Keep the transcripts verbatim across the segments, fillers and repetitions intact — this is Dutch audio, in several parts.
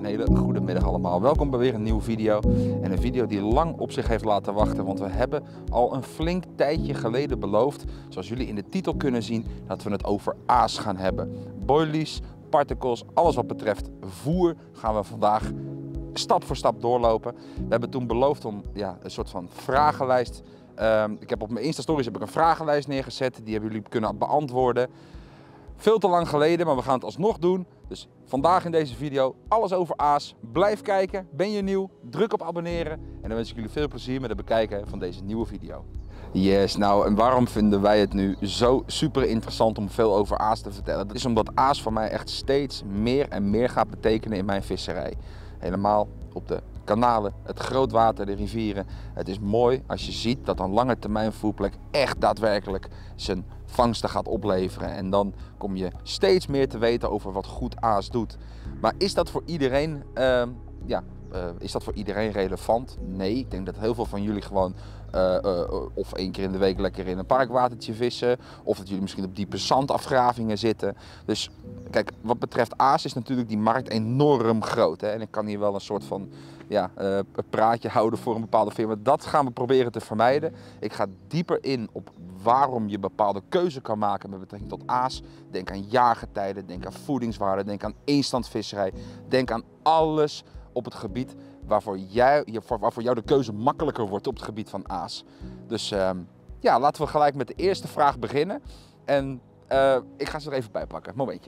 Een hele goede middag allemaal. Welkom bij weer een nieuwe video. En een video die lang op zich heeft laten wachten. Want we hebben al een flink tijdje geleden beloofd, zoals jullie in de titel kunnen zien, dat we het over aas gaan hebben. Boilies, particles, alles wat betreft voer gaan we vandaag stap voor stap doorlopen. We hebben toen beloofd om ja, een soort van vragenlijst. Um, ik heb op mijn Insta Stories heb ik een vragenlijst neergezet. Die hebben jullie kunnen beantwoorden. Veel te lang geleden, maar we gaan het alsnog doen. Dus vandaag in deze video alles over aas. Blijf kijken. Ben je nieuw? Druk op abonneren. En dan wens ik jullie veel plezier met het bekijken van deze nieuwe video. Yes, nou en waarom vinden wij het nu zo super interessant om veel over aas te vertellen? Dat is omdat aas voor mij echt steeds meer en meer gaat betekenen in mijn visserij. Helemaal op de kanalen, het grootwater, de rivieren. Het is mooi als je ziet dat een lange termijn voerplek echt daadwerkelijk zijn vangsten gaat opleveren. En dan kom je steeds meer te weten over wat goed aas doet. Maar is dat voor iedereen, uh, ja, uh, is dat voor iedereen relevant? Nee, ik denk dat heel veel van jullie gewoon uh, uh, of één keer in de week lekker in een parkwatertje vissen. Of dat jullie misschien op diepe zandafgravingen zitten. Dus kijk, wat betreft aas is natuurlijk die markt enorm groot. Hè? En ik kan hier wel een soort van ja, uh, een praatje houden voor een bepaalde firma. Dat gaan we proberen te vermijden. Ik ga dieper in op waarom je bepaalde keuze kan maken met betrekking tot aas. Denk aan jaargetijden, denk aan voedingswaarde, denk aan eenstandsvisserij. Denk aan alles op het gebied waarvoor, jij, waarvoor jou de keuze makkelijker wordt op het gebied van aas. Dus uh, ja, laten we gelijk met de eerste vraag beginnen. En uh, ik ga ze er even bij pakken. Momentje.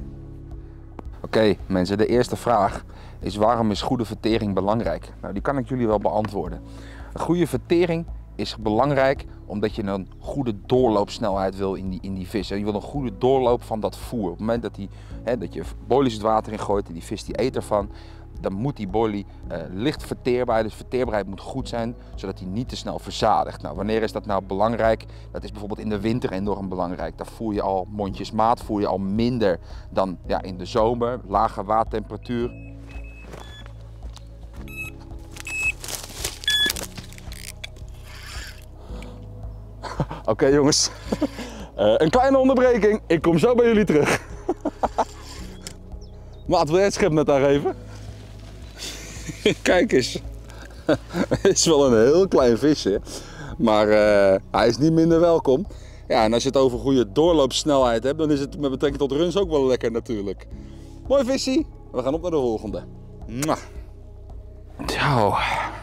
Oké okay, mensen, de eerste vraag is: waarom is goede vertering belangrijk? Nou, die kan ik jullie wel beantwoorden. Een goede vertering is belangrijk omdat je een goede doorloopsnelheid wil in die, in die vis. Je wil een goede doorloop van dat voer. Op het moment dat, die, hè, dat je boilies het water in gooit en die vis die eet ervan, dan moet die boilie uh, licht verteerbaar, dus verteerbaarheid moet goed zijn, zodat hij niet te snel verzadigt. Nou, wanneer is dat nou belangrijk? Dat is bijvoorbeeld in de winter enorm belangrijk. Daar voer je al mondjesmaat, voer je al minder dan ja, in de zomer, lage watertemperatuur. Oké okay, jongens, uh, een kleine onderbreking. Ik kom zo bij jullie terug. Maat, wil jij het schep net daar even? Kijk eens. Het is wel een heel klein visje, maar uh, hij is niet minder welkom. Ja, en als je het over goede doorloopsnelheid hebt, dan is het met betrekking tot runs ook wel lekker natuurlijk. Mooi visje. We gaan op naar de volgende. Zo.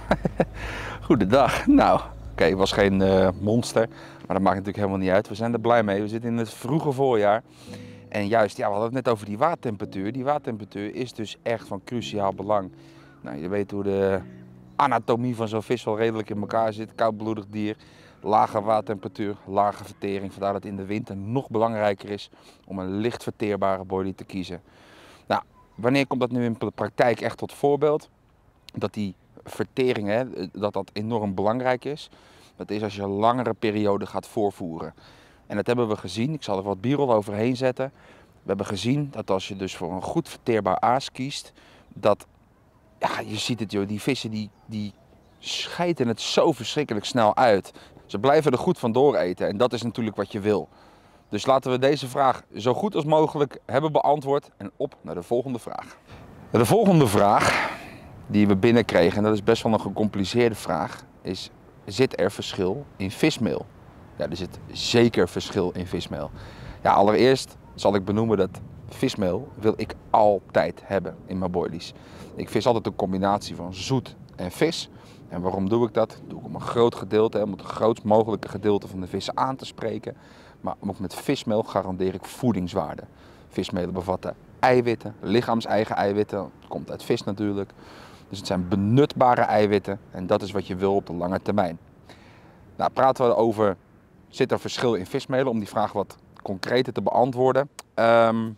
Goedendag. Nou, oké, okay, het was geen uh, monster, maar dat maakt natuurlijk helemaal niet uit. We zijn er blij mee. We zitten in het vroege voorjaar. En juist, ja, we hadden het net over die watertemperatuur. Die watertemperatuur is dus echt van cruciaal belang. Nou, je weet hoe de anatomie van zo'n vis wel redelijk in elkaar zit. Koudbloedig dier, lage watertemperatuur, lage vertering. Vandaar dat het in de winter nog belangrijker is om een licht verteerbare boilie te kiezen. Nou, wanneer komt dat nu in de praktijk echt tot voorbeeld? Dat die vertering, hè, dat dat enorm belangrijk is. Dat is als je een langere periode gaat voorvoeren. En dat hebben we gezien. Ik zal er wat b-roll overheen zetten. We hebben gezien dat als je dus voor een goed verteerbaar aas kiest, dat, ja, je ziet het joh, die vissen die, die scheiden het zo verschrikkelijk snel uit. Ze blijven er goed van door eten en dat is natuurlijk wat je wil. Dus laten we deze vraag zo goed als mogelijk hebben beantwoord en op naar de volgende vraag. De volgende vraag die we binnenkregen, en dat is best wel een gecompliceerde vraag, is: zit er verschil in vismeel? Ja, er zit zeker verschil in vismeel. Ja, allereerst zal ik benoemen dat vismeel wil ik altijd hebben in mijn boilies. Ik vis altijd een combinatie van zoet en vis. En waarom doe ik dat? Dat doe ik om een groot gedeelte, om het grootst mogelijke gedeelte van de vissen aan te spreken. Maar ook met vismeel garandeer ik voedingswaarde. Vismelen bevatten eiwitten, lichaams-eigen eiwitten. Dat komt uit vis natuurlijk. Dus het zijn benutbare eiwitten en dat is wat je wil op de lange termijn. Nou, praten we over: zit er verschil in vismelen? Om die vraag wat concreter te beantwoorden. Um,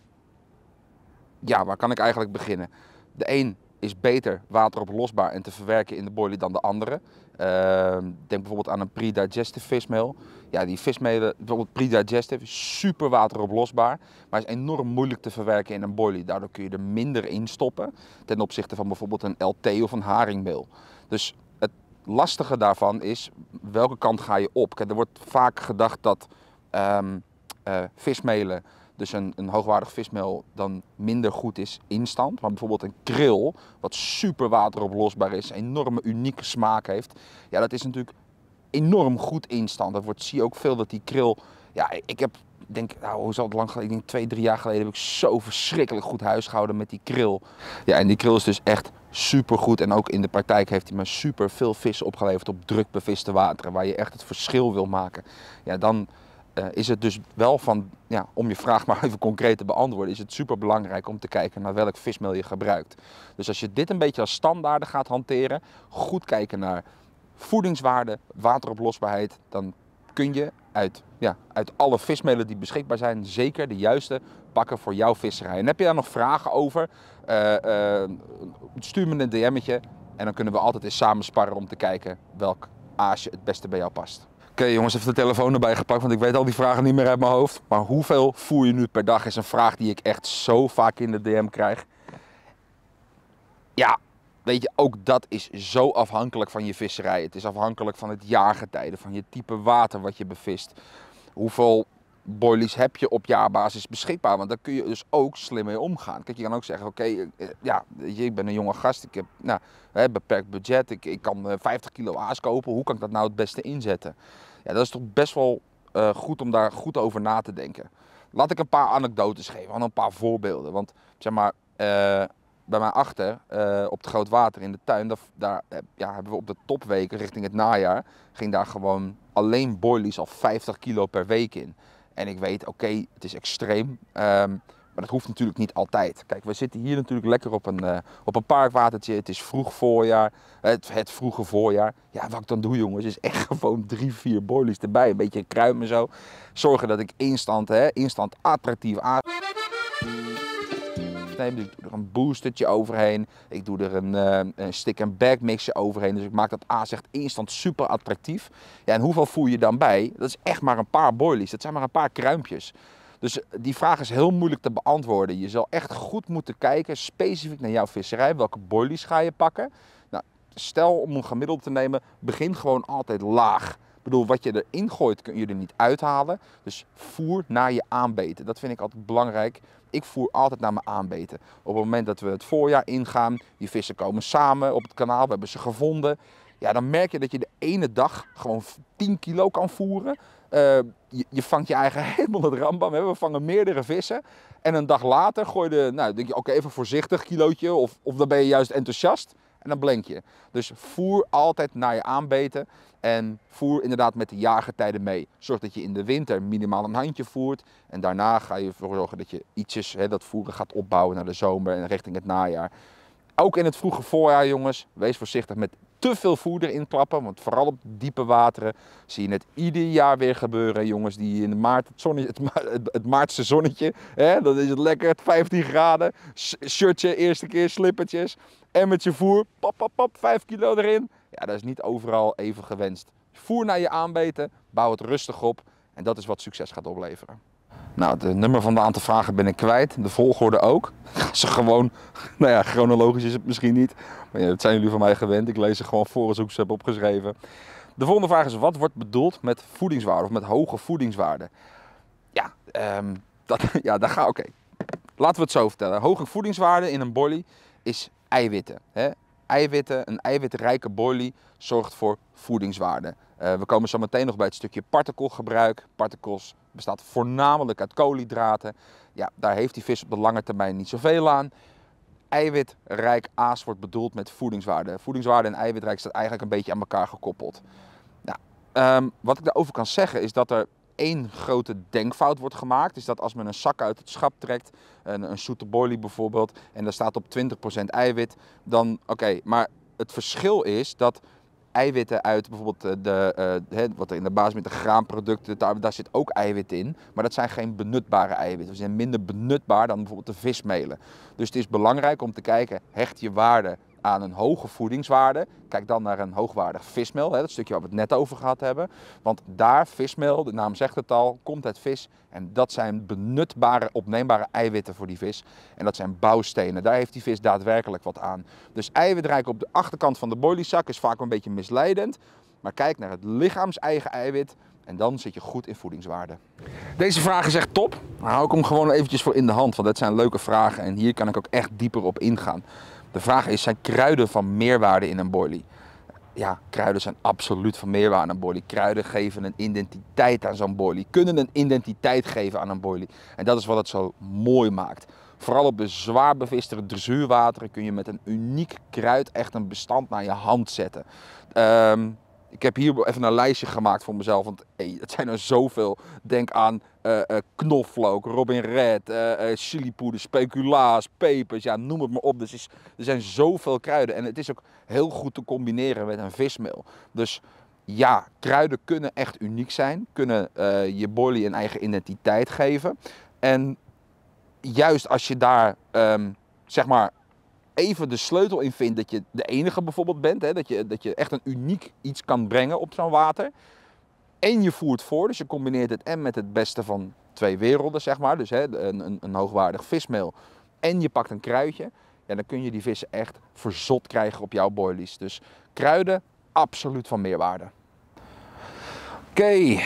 ja, waar kan ik eigenlijk beginnen? De een is beter wateroplosbaar en te verwerken in de boilie dan de andere. Uh, denk bijvoorbeeld aan een pre-digestive vismeel. Ja, die vismelen, bijvoorbeeld pre-digestive, is super wateroplosbaar, maar is enorm moeilijk te verwerken in een boilie. Daardoor kun je er minder in stoppen ten opzichte van bijvoorbeeld een L T of een haringmeel. Dus het lastige daarvan is, welke kant ga je op? Kijk, er wordt vaak gedacht dat um, uh, vismelen dus een, een hoogwaardig vismeel dan minder goed is instant. Maar bijvoorbeeld een krill, wat super wateroplosbaar is, een enorme unieke smaak heeft. Ja, dat is natuurlijk enorm goed instant. Dat wordt, zie je ook veel dat die krill, ja, ik heb, denk, nou, hoe zal het lang geleden, ik denk twee, drie jaar geleden heb ik zo verschrikkelijk goed huisgehouden met die krill. Ja, en die krill is dus echt super goed en ook in de praktijk heeft hij me super veel vis opgeleverd op druk beviste wateren, waar je echt het verschil wil maken. Ja, dan uh, is het dus wel van, ja, om je vraag maar even concreet te beantwoorden, is het super belangrijk om te kijken naar welk vismeel je gebruikt. Dus als je dit een beetje als standaarden gaat hanteren, goed kijken naar voedingswaarde, wateroplosbaarheid, dan kun je uit, ja, uit alle vismelen die beschikbaar zijn, zeker de juiste pakken voor jouw visserij. En heb je daar nog vragen over, uh, uh, stuur me een D M'tje en dan kunnen we altijd eens samen sparren om te kijken welk aasje het beste bij jou past. Oké okay, jongens, even de telefoon erbij gepakt, want ik weet al die vragen niet meer uit mijn hoofd. Maar hoeveel voer je nu per dag is een vraag die ik echt zo vaak in de D M krijg. Ja, weet je, ook dat is zo afhankelijk van je visserij. Het is afhankelijk van het jaargetijde, van je type water wat je bevist. Hoeveel boilies heb je op jaarbasis beschikbaar? Want daar kun je dus ook slim mee omgaan. Kijk, je kan ook zeggen, oké, okay, ja, ik ben een jonge gast, ik heb nou, beperkt budget, ik, ik kan vijftig kilo aas kopen. Hoe kan ik dat nou het beste inzetten? Ja, dat is toch best wel uh, goed om daar goed over na te denken. Laat ik een paar anekdotes geven, een paar voorbeelden. Want zeg maar, uh, bij mij achter, uh, op het groot water in de tuin, daar, daar ja, hebben we op de topweken richting het najaar, ging daar gewoon alleen boilies al vijftig kilo per week in. En ik weet, oké, okay, het is extreem, um, maar dat hoeft natuurlijk niet altijd. Kijk, we zitten hier natuurlijk lekker op een, uh, op een parkwatertje, het is vroeg voorjaar, het, het vroege voorjaar. Ja, wat ik dan doe jongens, is echt gewoon drie, vier boilies erbij, een beetje kruim en zo. Zorgen dat ik instant, hè, instant attractief aan. Ik doe er een boostertje overheen, ik doe er een, uh, een stick-and-bag mixje overheen, dus ik maak dat aas echt instant super attractief. Ja, en hoeveel voer je dan bij? Dat is echt maar een paar boilies, dat zijn maar een paar kruimpjes. Dus die vraag is heel moeilijk te beantwoorden. Je zal echt goed moeten kijken, specifiek naar jouw visserij, welke boilies ga je pakken. Nou, stel om een gemiddelde te nemen, begin gewoon altijd laag. Ik bedoel, wat je erin gooit kun je er niet uithalen, dus voer naar je aanbeten. Dat vind ik altijd belangrijk. Ik voer altijd naar mijn aanbeten. Op het moment dat we het voorjaar ingaan, die vissen komen samen op het kanaal, we hebben ze gevonden. Ja, dan merk je dat je de ene dag gewoon tien kilo kan voeren. Uh, je, je vangt je eigen helemaal het rambam. Hè? We vangen meerdere vissen. En een dag later gooi je, nou, denk je, oké, okay, even voorzichtig, kilootje. Of, of dan ben je juist enthousiast. En dan blenk je. Dus voer altijd naar je aanbeten. En voer inderdaad met de jaargetijden mee. Zorg dat je in de winter minimaal een handje voert. En daarna ga je ervoor zorgen dat je ietsjes, hè, dat voeren gaat opbouwen naar de zomer en richting het najaar. Ook in het vroege voorjaar, jongens, wees voorzichtig met te veel voer erin klappen. Want vooral op diepe wateren zie je het ieder jaar weer gebeuren. Jongens, die in de maart, het, zonnetje, het, het, het maartse zonnetje, hè, dan is het lekker, het vijftien graden. Shirtje, eerste keer, slippertjes, emmertje voer, pap, pap, pap, vijf kilo erin. Ja, dat is niet overal even gewenst. Voer naar je aanbeten, bouw het rustig op en dat is wat succes gaat opleveren. Nou, het nummer van de aantal vragen ben ik kwijt, de volgorde ook. Ze gewoon, nou ja, chronologisch is het misschien niet, maar ja, dat zijn jullie van mij gewend. Ik lees ze gewoon voor als ik ze heb opgeschreven. De volgende vraag is, wat wordt bedoeld met voedingswaarde of met hoge voedingswaarde? Ja, um, dat, ja daar ga ik. Oké. Laten we het zo vertellen. Hoge voedingswaarde in een boilie is eiwitten. Hè? Eiwitten, een eiwitrijke boilie zorgt voor voedingswaarde. Uh, we komen zo meteen nog bij het stukje partikelgebruik. Partikels bestaat voornamelijk uit koolhydraten. Ja, daar heeft die vis op de lange termijn niet zoveel aan. Eiwitrijk aas wordt bedoeld met voedingswaarde. Voedingswaarde en eiwitrijk staat eigenlijk een beetje aan elkaar gekoppeld. Nou, um, wat ik daarover kan zeggen is dat er één grote denkfout wordt gemaakt. Is dat als men een zak uit het schap trekt, een, een zoete boilie bijvoorbeeld, en daar staat op twintig procent eiwit, dan oké. Okay, maar het verschil is dat eiwitten uit bijvoorbeeld de, uh, wat er in de basis met de graanproducten, daar, daar zit ook eiwit in, maar dat zijn geen benutbare eiwitten. Ze zijn minder benutbaar dan bijvoorbeeld de vismelen. Dus het is belangrijk om te kijken, hecht je waarde aan een hoge voedingswaarde. Kijk dan naar een hoogwaardig vismeel, hè, dat stukje waar we het net over gehad hebben. Want daar, vismeel, de naam zegt het al, komt uit vis. En dat zijn benutbare, opneembare eiwitten voor die vis. En dat zijn bouwstenen. Daar heeft die vis daadwerkelijk wat aan. Dus eiwitrijk op de achterkant van de boiliezak is vaak een beetje misleidend. Maar kijk naar het lichaams-eigen eiwit. En dan zit je goed in voedingswaarde. Deze vraag is echt top. Dan hou ik hem gewoon eventjes voor in de hand, want dat zijn leuke vragen en hier kan ik ook echt dieper op ingaan. De vraag is, zijn kruiden van meerwaarde in een boilie? Ja, kruiden zijn absoluut van meerwaarde aan een boilie. Kruiden geven een identiteit aan zo'n boilie, kunnen een identiteit geven aan een boilie. En dat is wat het zo mooi maakt. Vooral op de zwaar beviste dressuurwateren kun je met een uniek kruid echt een bestand naar je hand zetten. Um, Ik heb hier even een lijstje gemaakt voor mezelf, want hey, het zijn er zoveel. Denk aan uh, uh, knoflook, robin red, uh, uh, chilipoeder, speculaas, pepers, ja, noem het maar op. Dus is, er zijn zoveel kruiden en het is ook heel goed te combineren met een vismeel. Dus ja, kruiden kunnen echt uniek zijn, kunnen uh, je boilie een eigen identiteit geven. En juist als je daar, um, zeg maar, even de sleutel in vindt dat je de enige bijvoorbeeld bent, hè, dat, je, dat je echt een uniek iets kan brengen op zo'n water. En je voert voor, dus je combineert het en met het beste van twee werelden, zeg maar. Dus hè, een, een, een hoogwaardig vismeel en je pakt een kruidje. Ja, dan kun je die vissen echt verzot krijgen op jouw boilies. Dus kruiden, absoluut van meerwaarde. Oké. Okay.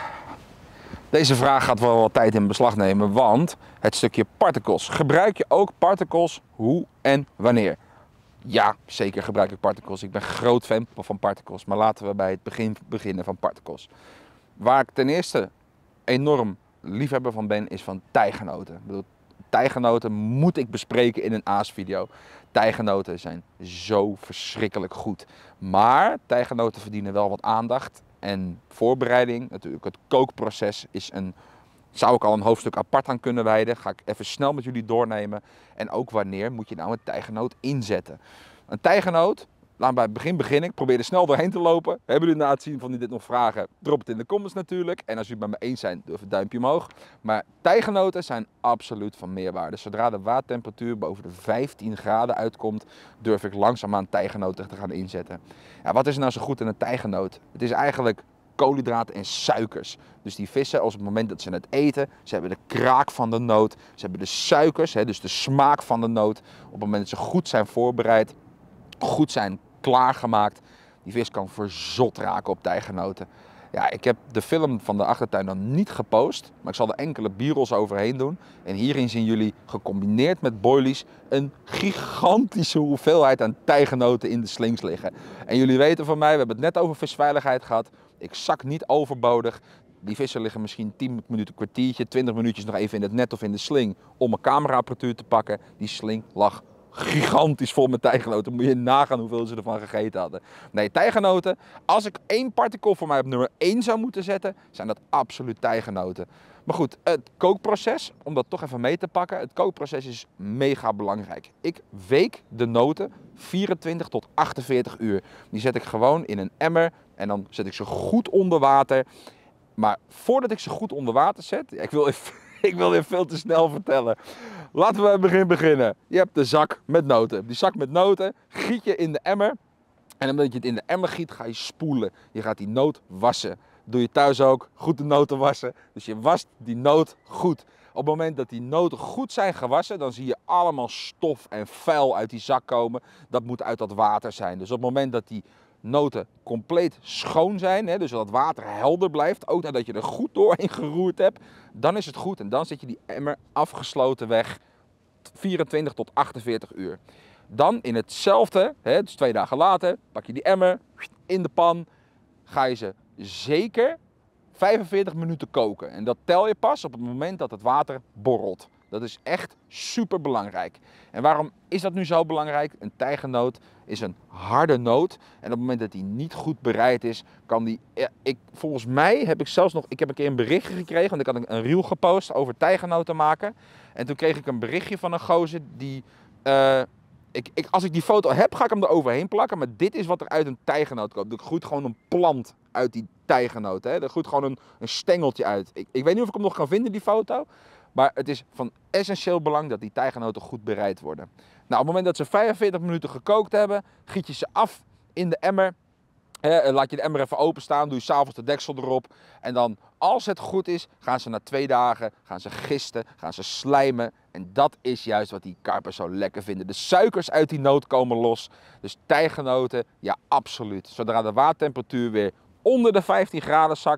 Deze vraag gaat wel wat tijd in beslag nemen, want het stukje particles. Gebruik je ook particles, hoe en wanneer? Ja, zeker gebruik ik particles. Ik ben groot fan van particles, maar laten we bij het begin beginnen van particles. Waar ik ten eerste enorm liefhebber van ben, is van tijgenoten. Ik bedoel, tijgenoten moet ik bespreken in een aasvideo. Tijgenoten zijn zo verschrikkelijk goed. Maar tijgenoten verdienen wel wat aandacht. En voorbereiding, natuurlijk het kookproces, is een, zou ik al een hoofdstuk apart aan kunnen wijden. Ga ik even snel met jullie doornemen. En ook wanneer moet je nou een tijgenoot inzetten. Een tijgenoot, laten we bij het begin beginnen. Ik probeer er snel doorheen te lopen. Hebben jullie na het zien van die dit nog vragen? Drop het in de comments natuurlijk. En als jullie het met me eens zijn, doe even een duimpje omhoog. Maar tijgenoten zijn absoluut van meerwaarde. Zodra de watertemperatuur boven de vijftien graden uitkomt, durf ik langzaamaan tijgenoten te gaan inzetten. Ja, wat is er nou zo goed in een tijgenoot? Het is eigenlijk koolhydraten en suikers. Dus die vissen, als op het moment dat ze het eten, ze hebben de kraak van de noot, ze hebben de suikers, hè, dus de smaak van de noot. Op het moment dat ze goed zijn voorbereid, goed zijn klaargemaakt, die vis kan verzot raken op tijgenoten. Ja, ik heb de film van de achtertuin dan niet gepost, maar ik zal er enkele b-rolls overheen doen. En hierin zien jullie gecombineerd met boilies een gigantische hoeveelheid aan tijgenoten in de slings liggen. En jullie weten van mij, we hebben het net over visveiligheid gehad. Ik zak niet overbodig. Die vissen liggen misschien tien minuten, kwartiertje, twintig minuutjes nog even in het net of in de sling om een cameraapparatuur te pakken. Die sling lag gigantisch vol met tijgenoten. Moet je nagaan hoeveel ze ervan gegeten hadden. Nee, tijgenoten. Als ik één particle voor mij op nummer één zou moeten zetten, zijn dat absoluut tijgenoten. Maar goed, het kookproces, om dat toch even mee te pakken. Het kookproces is mega belangrijk. Ik week de noten vierentwintig tot achtenveertig uur. Die zet ik gewoon in een emmer en dan zet ik ze goed onder water. Maar voordat ik ze goed onder water zet, ik wil even, ik wil dit veel te snel vertellen. Laten we bij het begin beginnen. Je hebt de zak met noten. Die zak met noten giet je in de emmer. En omdat je het in de emmer giet, ga je spoelen. Je gaat die noot wassen. Doe je thuis ook, goed de noten wassen. Dus je wast die noot goed. Op het moment dat die noten goed zijn gewassen, dan zie je allemaal stof en vuil uit die zak komen. Dat moet uit dat water zijn. Dus op het moment dat die noten compleet schoon zijn, hè, dus dat het water helder blijft, ook nadat je er goed doorheen geroerd hebt, dan is het goed. En dan zet je die emmer afgesloten weg, vierentwintig tot achtenveertig uur. Dan in hetzelfde, hè, dus twee dagen later, pak je die emmer in de pan, ga je ze zeker vijfenveertig minuten koken. En dat tel je pas op het moment dat het water borrelt. Dat is echt super belangrijk. En waarom is dat nu zo belangrijk? Een tijgenoot is een harde noot. En op het moment dat die niet goed bereid is, kan die... Ja, ik, volgens mij heb ik zelfs nog... Ik heb een keer een berichtje gekregen, want ik had een reel gepost over tijgenoten maken. En toen kreeg ik een berichtje van een gozer die... Uh, ik, ik, als ik die foto heb, ga ik hem er overheen plakken. Maar dit is wat er uit een tijgenoot komt. Er groeit gewoon een plant uit die tijgenoot. Hè? Er groeit gewoon een, een stengeltje uit. Ik, ik weet niet of ik hem nog kan vinden, die foto. Maar het is van essentieel belang dat die tijgenoten goed bereid worden. Nou, op het moment dat ze vijfenveertig minuten gekookt hebben, giet je ze af in de emmer. Eh, laat je de emmer even openstaan, doe je s'avonds de deksel erop. En dan, als het goed is, gaan ze na twee dagen gaan ze gisten, gaan ze slijmen. En dat is juist wat die karpers zo lekker vinden. De suikers uit die noot komen los. Dus tijgenoten, ja absoluut. Zodra de watertemperatuur weer onder de vijftien graden zakt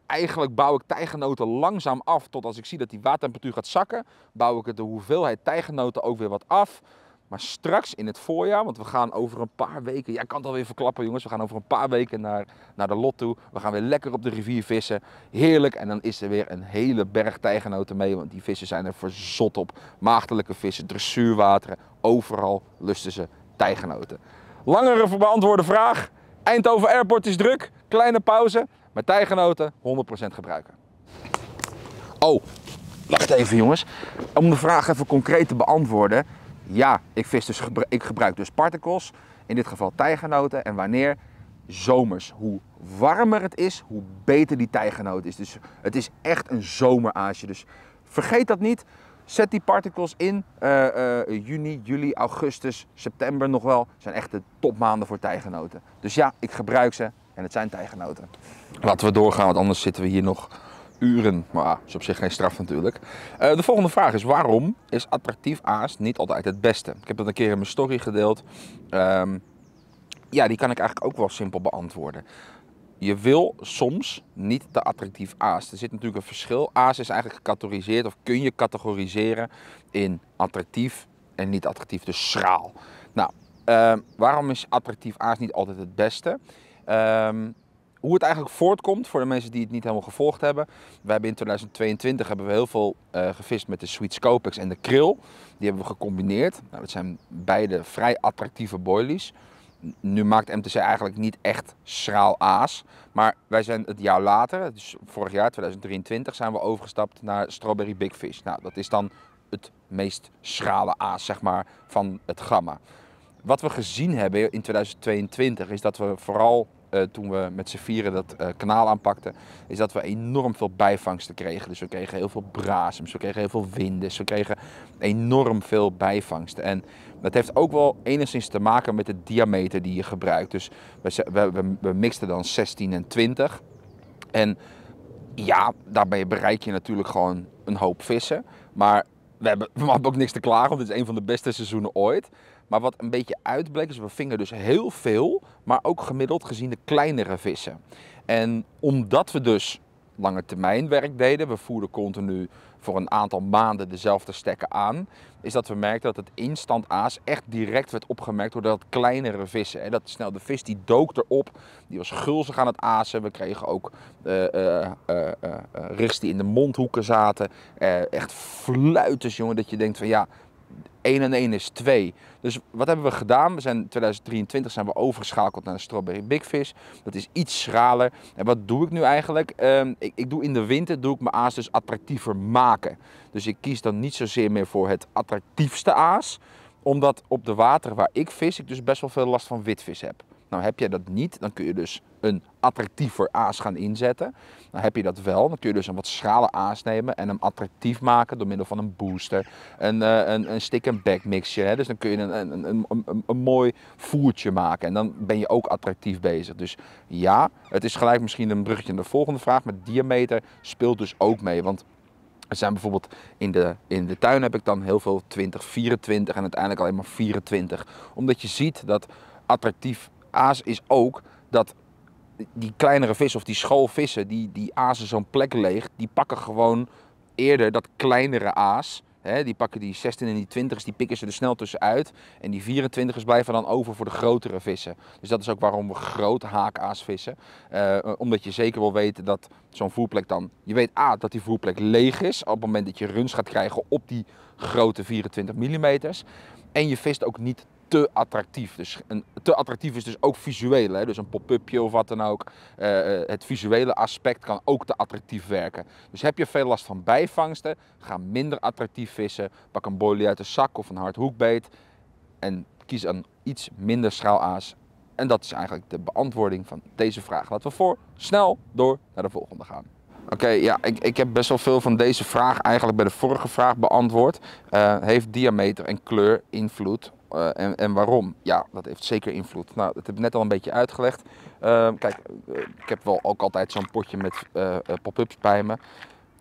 eigenlijk bouw ik tijgenoten langzaam af tot als ik zie dat die watertemperatuur gaat zakken. Bouw ik het de hoeveelheid tijgenoten ook weer wat af. Maar straks in het voorjaar, want we gaan over een paar weken, jij kan het alweer verklappen jongens, we gaan over een paar weken naar, naar de lot toe. We gaan weer lekker op de rivier vissen, heerlijk. En dan is er weer een hele berg tijgenoten mee, want die vissen zijn er verzot op. Maagdelijke vissen, dressuurwateren, overal lusten ze tijgenoten. Langere beantwoorde vraag, Eindhoven Airport is druk, kleine pauze, maar tijgenoten honderd procent gebruiken. Oh, wacht even jongens, om de vraag even concreet te beantwoorden. Ja, ik, vis dus, ik gebruik dus particles, in dit geval tijgenoten. En wanneer? Zomers. Hoe warmer het is, hoe beter die tijgenoot is. Dus het is echt een zomeraasje. Dus vergeet dat niet. Zet die particles in. Uh, uh, juni, juli, augustus, september nog wel. Zijn echt de topmaanden voor tijgenoten. Dus ja, ik gebruik ze en het zijn tijgenoten. Laten we doorgaan, want anders zitten we hier nog uren, maar dat is op zich geen straf natuurlijk. Uh, de volgende vraag is: waarom is attractief aas niet altijd het beste? Ik heb dat een keer in mijn story gedeeld. Um, ja, die kan ik eigenlijk ook wel simpel beantwoorden. Je wil soms niet te attractief aas. Er zit natuurlijk een verschil. Aas is eigenlijk gecategoriseerd, of kun je categoriseren in attractief en niet attractief, dus schraal. Nou, uh, waarom is attractief aas niet altijd het beste? Um, Hoe het eigenlijk voortkomt, voor de mensen die het niet helemaal gevolgd hebben. We hebben in tweeduizend tweeëntwintig hebben we heel veel uh, gevist met de Sweet Scopex en de krill. Die hebben we gecombineerd. Nou, dat zijn beide vrij attractieve boilies. Nu maakt M T C eigenlijk niet echt schraal aas. Maar wij zijn het jaar later, dus vorig jaar tweeduizend drieëntwintig, zijn we overgestapt naar Strawberry Big Fish. Nou, dat is dan het meest schrale aas, zeg maar, van het gamma. Wat we gezien hebben in tweeduizend tweeëntwintig is dat we vooral Uh, toen we met z'n vieren dat uh, kanaal aanpakten, is dat we enorm veel bijvangsten kregen. Dus we kregen heel veel brazems, we kregen heel veel windes, we kregen enorm veel bijvangsten. En dat heeft ook wel enigszins te maken met de diameter die je gebruikt. Dus we, we, we, we mixten dan zestien en twintig. En ja, daarbij bereik je natuurlijk gewoon een hoop vissen. Maar we hebben, we hebben ook niks te klagen, want dit is een van de beste seizoenen ooit. Maar wat een beetje uitbleek is, we vingen dus heel veel, maar ook gemiddeld gezien de kleinere vissen. En omdat we dus lange termijn werk deden, we voerden continu voor een aantal maanden dezelfde stekken aan, is dat we merkten dat het instant aas echt direct werd opgemerkt door dat kleinere vissen. En dat snel, de vis die dook erop, die was gulzig aan het azen. We kregen ook uh, uh, uh, uh, rigs die in de mondhoeken zaten. Uh, echt fluiters, jongen, dat je denkt van ja, één en één is twee. Dus wat hebben we gedaan? We zijn in tweeduizend drieëntwintig zijn we overgeschakeld naar de Strawberry Big Fish. Dat is iets schraler. En wat doe ik nu eigenlijk? Um, ik, ik doe in de winter doe ik mijn aas dus attractiever maken. Dus ik kies dan niet zozeer meer voor het attractiefste aas. Omdat op de wateren waar ik vis, ik dus best wel veel last van witvis heb. Nou, heb je dat niet, dan kun je dus een attractiever aas gaan inzetten. Nou, heb je dat wel, dan kun je dus een wat schrale aas nemen en hem attractief maken door middel van een booster, een, uh, een, een stick-and-back mixje. Hè? Dus dan kun je een, een, een, een, een mooi voertje maken en dan ben je ook attractief bezig. Dus ja, het is gelijk misschien een bruggetje naar de volgende vraag, maar diameter speelt dus ook mee. Want er zijn bijvoorbeeld in de, in de tuin heb ik dan heel veel twintig, vierentwintig en uiteindelijk alleen maar vierentwintig. Omdat je ziet dat attractief aas is ook dat die kleinere vissen of die schoolvissen, die, die azen zo'n plek leeg, die pakken gewoon eerder dat kleinere aas. Hè, die pakken die zestien en die twintig's, die pikken ze er snel tussenuit. En die vierentwintig's blijven dan over voor de grotere vissen. Dus dat is ook waarom we grote haakaas vissen. Uh, omdat je zeker wil weten dat zo'n voerplek dan, je weet A, dat die voerplek leeg is op het moment dat je runs gaat krijgen op die grote vierentwintig millimeter. En je vist ook niet te attractief. Dus een, te attractief is dus ook visueel. Hè? Dus een pop-upje of wat dan ook. Uh, het visuele aspect kan ook te attractief werken. Dus heb je veel last van bijvangsten, ga minder attractief vissen. Pak een boilie uit de zak of een hard hoekbeet. En kies een iets minder schraal aas. En dat is eigenlijk de beantwoording van deze vraag. Laten we voor snel door naar de volgende gaan. Oké, okay, ja, ik, ik heb best wel veel van deze vraag eigenlijk bij de vorige vraag beantwoord. Uh, heeft diameter en kleur invloed? Uh, en, en waarom? Ja, dat heeft zeker invloed. Nou, dat heb ik net al een beetje uitgelegd. Uh, kijk, uh, ik heb wel ook altijd zo'n potje met uh, uh, pop-ups bij me.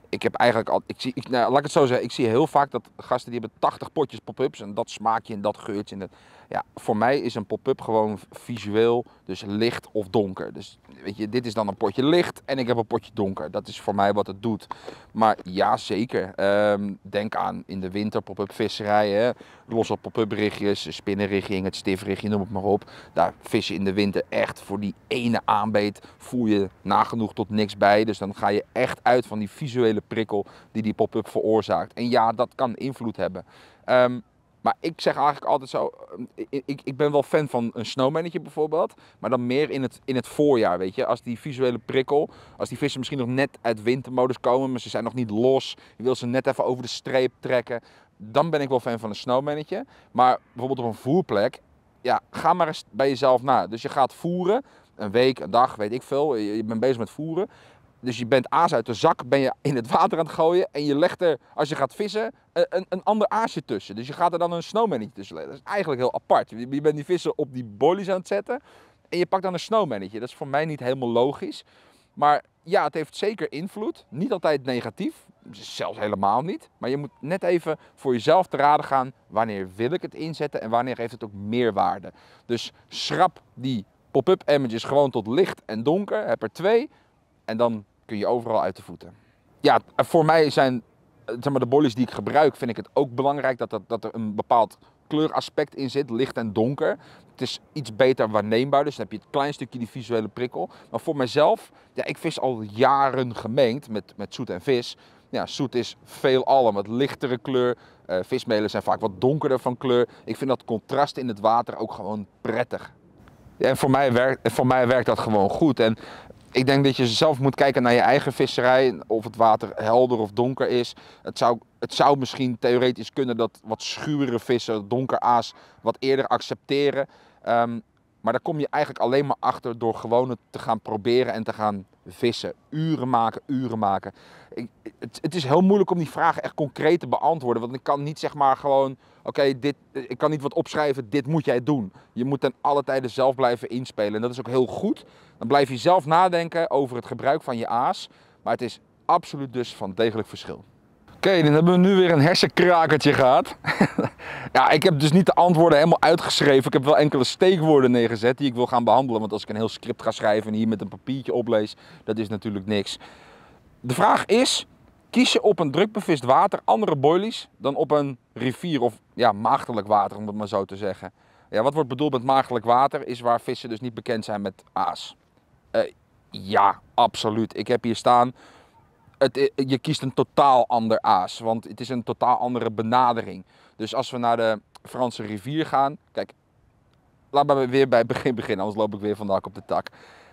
ik heb eigenlijk al, ik zie, ik, nou, laat ik het zo zeggen, ik zie heel vaak dat gasten die hebben tachtig potjes pop-ups en dat smaakje en dat geurtje. En dat, ja, voor mij is een pop-up gewoon visueel, dus licht of donker. Dus weet je, dit is dan een potje licht en ik heb een potje donker. Dat is voor mij wat het doet. Maar ja, zeker. Um, denk aan in de winter pop-up visserijen, losse pop-up richtjes, spinnenrigging, het stifriggje, noem het maar op. Daar vis je in de winter echt voor die ene aanbeet, voel je nagenoeg tot niks bij. Dus dan ga je echt uit van die visuele prikkel die die pop-up veroorzaakt. En ja, dat kan invloed hebben. Um, maar ik zeg eigenlijk altijd zo, ik, ik, ik ben wel fan van een snowmannetje bijvoorbeeld, maar dan meer in het, in het voorjaar, weet je. Als die visuele prikkel, als die vissen misschien nog net uit wintermodus komen, maar ze zijn nog niet los, je wil ze net even over de streep trekken, dan ben ik wel fan van een snowmannetje. Maar bijvoorbeeld op een voerplek, ja, ga maar eens bij jezelf na. Dus je gaat voeren, een week, een dag, weet ik veel, je, je bent bezig met voeren. Dus je bent aas uit de zak, ben je in het water aan het gooien en je legt er, als je gaat vissen, een, een ander aasje tussen. Dus je gaat er dan een snowmannetje tussen leggen. Dat is eigenlijk heel apart. Je, je bent die vissen op die boilies aan het zetten en je pakt dan een snowmannetje. Dat is voor mij niet helemaal logisch. Maar ja, het heeft zeker invloed. Niet altijd negatief, zelfs helemaal niet. Maar je moet net even voor jezelf te raden gaan, wanneer wil ik het inzetten en wanneer heeft het ook meerwaarde. Dus schrap die pop-up images gewoon tot licht en donker, heb er twee. En dan kun je overal uit de voeten. Ja, voor mij zijn zeg maar, de boilies die ik gebruik, vind ik het ook belangrijk dat, dat, dat er een bepaald kleuraspect in zit, licht en donker. Het is iets beter waarneembaar, dus dan heb je het klein stukje die visuele prikkel. Maar voor mezelf, ja, ik vis al jaren gemengd met, met zoet en vis. Ja, zoet is veelal een wat lichtere kleur. Uh, vismelen zijn vaak wat donkerder van kleur. Ik vind dat contrast in het water ook gewoon prettig. Ja, en voor mij werkt, voor mij werkt dat gewoon goed. En ik denk dat je zelf moet kijken naar je eigen visserij, of het water helder of donker is. Het zou, het zou misschien theoretisch kunnen dat wat schuwere vissen, donker aas, wat eerder accepteren. Um, maar daar kom je eigenlijk alleen maar achter door gewoon het te gaan proberen en te gaan vissen. Uren maken, uren maken. Ik, het, het is heel moeilijk om die vragen echt concreet te beantwoorden, want ik kan niet zeg maar gewoon, oké, okay, dit, ik kan niet wat opschrijven, dit moet jij doen. Je moet ten alle tijde zelf blijven inspelen en dat is ook heel goed. Dan blijf je zelf nadenken over het gebruik van je aas, maar het is absoluut dus van degelijk verschil. Oké, okay, dan hebben we nu weer een hersenkrakertje gehad. Ja, ik heb dus niet de antwoorden helemaal uitgeschreven. Ik heb wel enkele steekwoorden neergezet die ik wil gaan behandelen. Want als ik een heel script ga schrijven en hier met een papiertje oplees, dat is natuurlijk niks. De vraag is, kies je op een drukbevist water andere boilies dan op een rivier of ja, maagdelijk water, om het maar zo te zeggen. Ja, wat wordt bedoeld met maagdelijk water is waar vissen dus niet bekend zijn met aas. Uh, ja, absoluut. Ik heb hier staan, het, je kiest een totaal ander aas, want het is een totaal andere benadering. Dus als we naar de Franse rivier gaan, kijk, laat maar weer bij het begin beginnen, anders loop ik weer van de hak op de tak.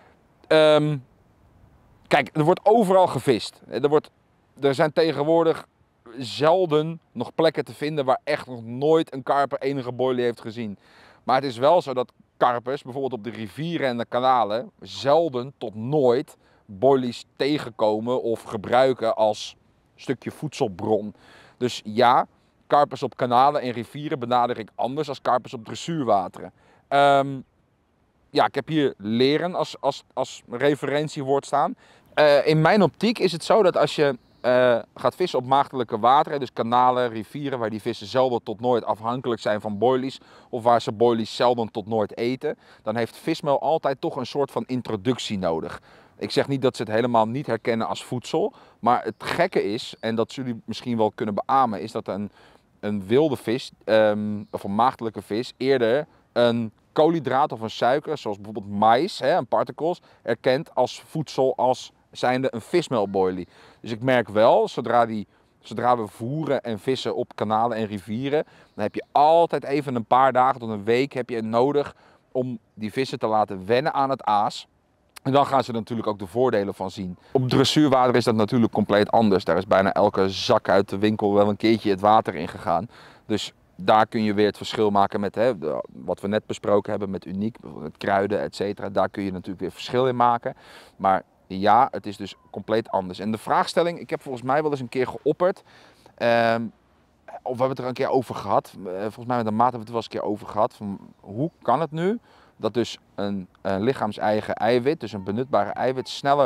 Um, kijk, er wordt overal gevist. Er, wordt, er zijn tegenwoordig zelden nog plekken te vinden waar echt nog nooit een karper enige boilie heeft gezien. Maar het is wel zo dat karpers, bijvoorbeeld op de rivieren en de kanalen, zelden tot nooit boilies tegenkomen of gebruiken als stukje voedselbron. Dus ja, karpers op kanalen en rivieren benader ik anders als karpers op dressuurwateren. Um, ja, ik heb hier leren als, als, als referentiewoord staan. Uh, in mijn optiek is het zo dat als je uh, gaat vissen op maagdelijke wateren, dus kanalen, rivieren, waar die vissen zelden tot nooit afhankelijk zijn van boilies, of waar ze boilies zelden tot nooit eten, dan heeft vismeel altijd toch een soort van introductie nodig. Ik zeg niet dat ze het helemaal niet herkennen als voedsel, maar het gekke is, en dat jullie misschien wel kunnen beamen, is dat een, een wilde vis, um, of een maagdelijke vis, eerder een koolhydraat of een suiker, zoals bijvoorbeeld maïs, hè, een particles, erkent als voedsel, als zijnde een vismeelboilie. Dus ik merk wel, zodra, die, zodra we voeren en vissen op kanalen en rivieren, dan heb je altijd even een paar dagen tot een week heb je nodig om die vissen te laten wennen aan het aas. En dan gaan ze er natuurlijk ook de voordelen van zien. Op dressuurwater is dat natuurlijk compleet anders. Daar is bijna elke zak uit de winkel wel een keertje het water in gegaan. Dus daar kun je weer het verschil maken met hè, de, wat we net besproken hebben met uniek, met kruiden, et cetera. Daar kun je natuurlijk weer verschil in maken. Maar ja, het is dus compleet anders. En de vraagstelling, ik heb volgens mij wel eens een keer geopperd. Um, of we hebben het er een keer over gehad. Uh, volgens mij met een maat hebben we het wel eens een keer over gehad. Van, hoe kan het nu dat dus een, een lichaams-eigen eiwit, dus een benutbare eiwit, sneller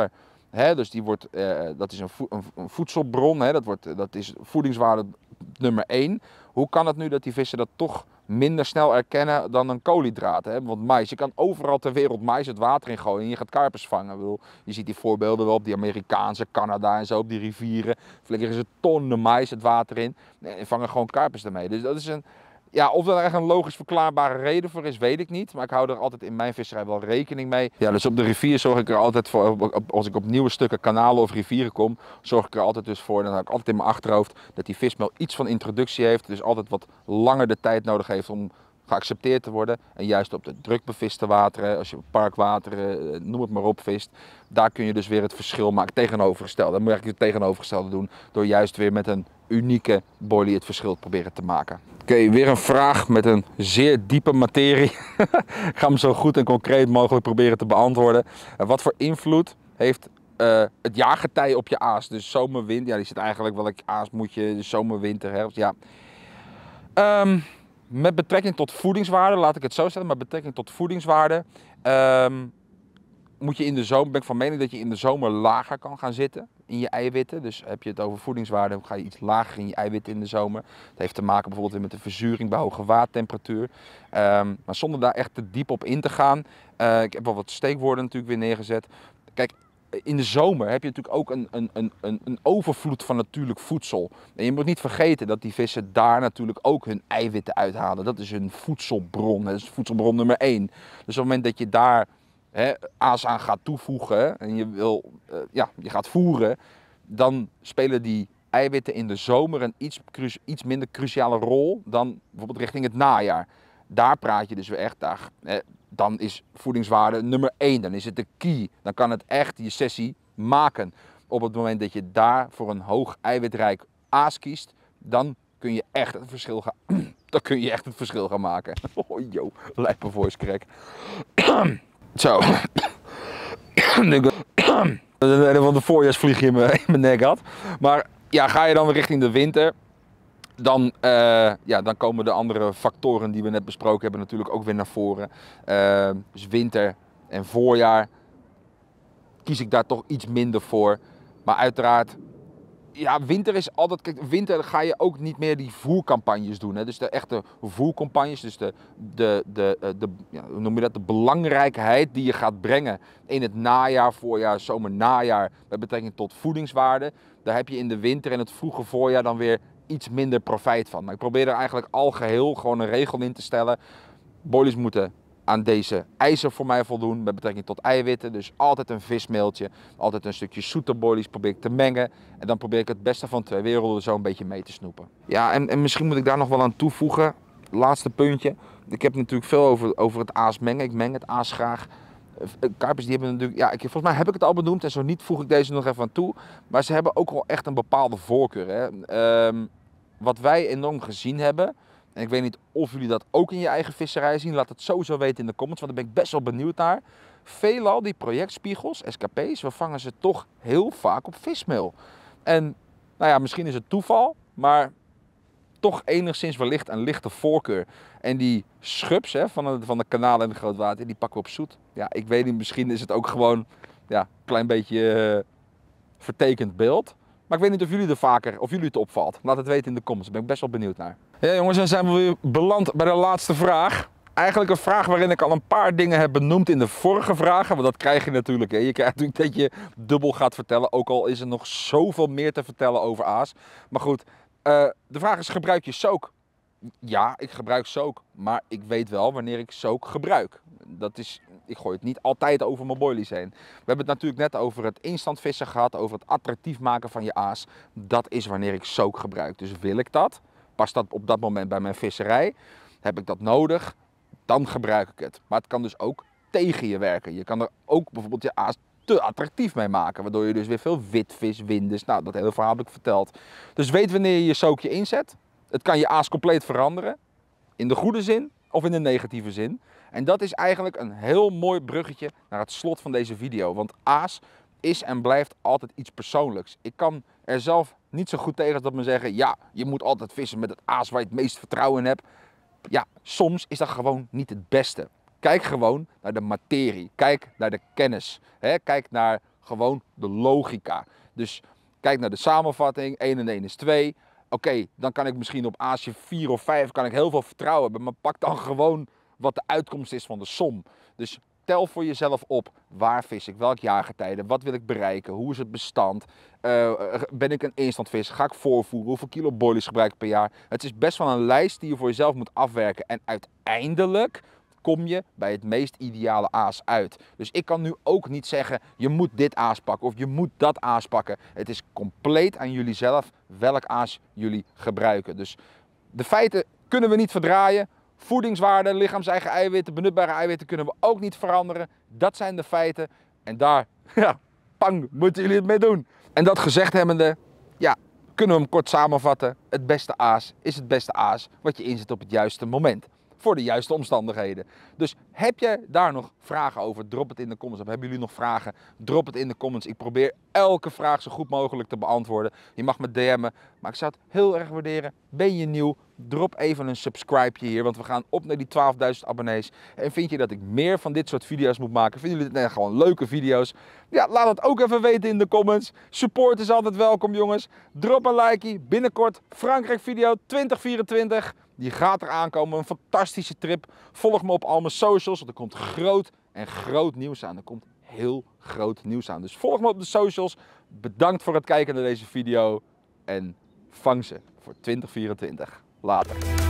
Hè, dus die wordt, uh, dat is een, vo een, een voedselbron, hè, dat, wordt, dat is voedingswaarde nummer één. Hoe kan het nu dat die vissen dat toch minder snel erkennen dan een koolhydraat? Hè? Want mais, je kan overal ter wereld mais het water in gooien en je gaat karpers vangen. Ik bedoel, je ziet die voorbeelden wel op die Amerikaanse, Canada en zo, op die rivieren. Flikkeren ze tonnen mais het water in en vangen gewoon karpers ermee. Dus dat is een... Ja, of er echt een logisch verklaarbare reden voor is, weet ik niet. Maar ik hou er altijd in mijn visserij wel rekening mee. Ja, dus op de rivier zorg ik er altijd voor, als ik op nieuwe stukken kanalen of rivieren kom, zorg ik er altijd dus voor, dan heb ik altijd in mijn achterhoofd, dat die vismeel iets van introductie heeft. Dus altijd wat langer de tijd nodig heeft om geaccepteerd te worden. En juist op de drukbeviste wateren, als je parkwateren, noem het maar op, vist, daar kun je dus weer het verschil maken, tegenovergestelde. Dan moet je eigenlijk het tegenovergestelde doen, door juist weer met een unieke boilie het verschil te proberen te maken. Oké, okay, weer een vraag met een zeer diepe materie. Ik ga hem zo goed en concreet mogelijk proberen te beantwoorden. Uh, wat voor invloed heeft uh, het jaargetij op je aas? Dus zomer, winter, ja, die zit eigenlijk welk aas moet je, dus zomer, winter, herfst, ja. Um, met betrekking tot voedingswaarde, laat ik het zo stellen, met betrekking tot voedingswaarde, um, moet je in de zomer, ben ik van mening dat je in de zomer lager kan gaan zitten in je eiwitten. Dus heb je het over voedingswaarde, ga je iets lager in je eiwitten in de zomer. Dat heeft te maken bijvoorbeeld met de verzuring bij hoge watertemperatuur. Um, maar zonder daar echt te diep op in te gaan. Uh, ik heb wel wat steekwoorden natuurlijk weer neergezet. Kijk, in de zomer heb je natuurlijk ook een, een, een, een overvloed van natuurlijk voedsel. En je moet niet vergeten dat die vissen daar natuurlijk ook hun eiwitten uithalen. Dat is hun voedselbron, dat is voedselbron nummer één. Dus op het moment dat je daar He, aas aan gaat toevoegen en je, wil, uh, ja, je gaat voeren, dan spelen die eiwitten in de zomer een iets, iets minder cruciale rol dan bijvoorbeeld richting het najaar. Daar praat je dus weer echt, daar, hè, dan is voedingswaarde nummer één, dan is het de key. Dan kan het echt je sessie maken. Op het moment dat je daar voor een hoog eiwitrijk aas kiest, dan kun je echt het verschil gaan, dan kun je echt het verschil gaan maken. Oh joh, lijpe voice crack. Zo. Van de voorjaarsvlieg in mijn, in mijn nek had. Maar ja, ga je dan weer richting de winter, dan, uh, ja, dan komen de andere factoren die we net besproken hebben natuurlijk ook weer naar voren. Uh, dus winter en voorjaar kies ik daar toch iets minder voor. Maar uiteraard, ja, winter is altijd, kijk, winter ga je ook niet meer die voercampagnes doen. Hè? Dus de echte voercampagnes, dus de, de, de, de, de ja, hoe noem je dat, de belangrijkheid die je gaat brengen in het najaar, voorjaar, zomer, najaar, met betrekking tot voedingswaarde. Daar heb je in de winter en het vroege voorjaar dan weer iets minder profijt van. Maar ik probeer er eigenlijk al geheel gewoon een regel in te stellen. Boilies moeten aan deze eisen voor mij voldoen met betrekking tot eiwitten. Dus altijd een vismeeltje, altijd een stukje zoete boilies probeer ik te mengen. En dan probeer ik het beste van twee werelden zo een beetje mee te snoepen. Ja, en, en misschien moet ik daar nog wel aan toevoegen. Laatste puntje. Ik heb natuurlijk veel over, over het aas mengen. Ik meng het aas graag. Karpers die hebben natuurlijk, ja, ik, volgens mij heb ik het al benoemd en zo niet voeg ik deze nog even aan toe. Maar ze hebben ook wel echt een bepaalde voorkeur. Hè. Um, wat wij enorm gezien hebben, en ik weet niet of jullie dat ook in je eigen visserij zien, laat het sowieso weten in de comments, want daar ben ik best wel benieuwd naar. Veelal die projectspiegels, S K P's, we vangen ze toch heel vaak op vismeel. En nou ja, misschien is het toeval, maar toch enigszins wellicht een lichte voorkeur. En die schubs hè, van, de, van de kanalen en de grootwater, die pakken we op zoet. Ja, ik weet niet, misschien is het ook gewoon ja, een klein beetje uh, vertekend beeld. Maar ik weet niet of jullie er vaker, of jullie het opvalt. Laat het weten in de comments, daar ben ik best wel benieuwd naar. Ja jongens, dan zijn we weer beland bij de laatste vraag. Eigenlijk een vraag waarin ik al een paar dingen heb benoemd in de vorige vragen. Want dat krijg je natuurlijk. Hè. Je krijgt natuurlijk dat je dubbel gaat vertellen. Ook al is er nog zoveel meer te vertellen over aas. Maar goed, uh, de vraag is, gebruik je soak? Ja, ik gebruik soak. Maar ik weet wel wanneer ik soak gebruik. Dat is, ik gooi het niet altijd over mijn boilies heen. We hebben het natuurlijk net over het instant vissen gehad. Over het attractief maken van je aas. Dat is wanneer ik soak gebruik. Dus wil ik dat? Past dat op dat moment bij mijn visserij? Heb ik dat nodig? Dan gebruik ik het. Maar het kan dus ook tegen je werken. Je kan er ook bijvoorbeeld je aas te attractief mee maken. Waardoor je dus weer veel witvis, winders, nou dat hele verhaal heb ik verteld. Dus weet wanneer je je soakje inzet. Het kan je aas compleet veranderen. In de goede zin of in de negatieve zin. En dat is eigenlijk een heel mooi bruggetje naar het slot van deze video. Want aas is en blijft altijd iets persoonlijks. Ik kan er zelf niet zo goed tegen dat me zeggen, ja, je moet altijd vissen met het aas waar je het meest vertrouwen in hebt. Ja, soms is dat gewoon niet het beste. Kijk gewoon naar de materie. Kijk naar de kennis. Hè? Kijk naar gewoon de logica. Dus kijk naar de samenvatting, één en één is twee. Oké, okay, dan kan ik misschien op aasje vier of vijf kan ik heel veel vertrouwen hebben, maar pak dan gewoon wat de uitkomst is van de som. Dus tel voor jezelf op, waar vis ik, welk jaargetijde, wat wil ik bereiken, hoe is het bestand, uh, ben ik een instantvis, ga ik voorvoeren, hoeveel kilo boilies gebruik ik per jaar. Het is best wel een lijst die je voor jezelf moet afwerken en uiteindelijk kom je bij het meest ideale aas uit. Dus ik kan nu ook niet zeggen, je moet dit aas pakken of je moet dat aas pakken. Het is compleet aan jullie zelf welk aas jullie gebruiken. Dus de feiten kunnen we niet verdraaien. Voedingswaarde, lichaams-eigen eiwitten, benutbare eiwitten kunnen we ook niet veranderen. Dat zijn de feiten. En daar, ja, pang, moeten jullie het mee doen. En dat gezegd hebbende, ja, kunnen we hem kort samenvatten. Het beste aas is het beste aas wat je inzet op het juiste moment. Voor de juiste omstandigheden. Dus heb je daar nog vragen over? Drop het in de comments. Of hebben jullie nog vragen? Drop het in de comments. Ik probeer elke vraag zo goed mogelijk te beantwoorden. Je mag me D M'en. Maar ik zou het heel erg waarderen. Ben je nieuw? Drop even een subscribe hier. Want we gaan op naar die twaalfduizend abonnees. En vind je dat ik meer van dit soort video's moet maken? Vinden jullie het net gewoon leuke video's? Ja, laat het ook even weten in de comments. Support is altijd welkom, jongens. Drop een likeie. Binnenkort Frankrijk video twintig vierentwintig. Die gaat er aankomen, een fantastische trip. Volg me op al mijn socials, want er komt groot en groot nieuws aan. Er komt heel groot nieuws aan. Dus volg me op de socials. Bedankt voor het kijken naar deze video. En vang ze voor twintig vierentwintig. Later.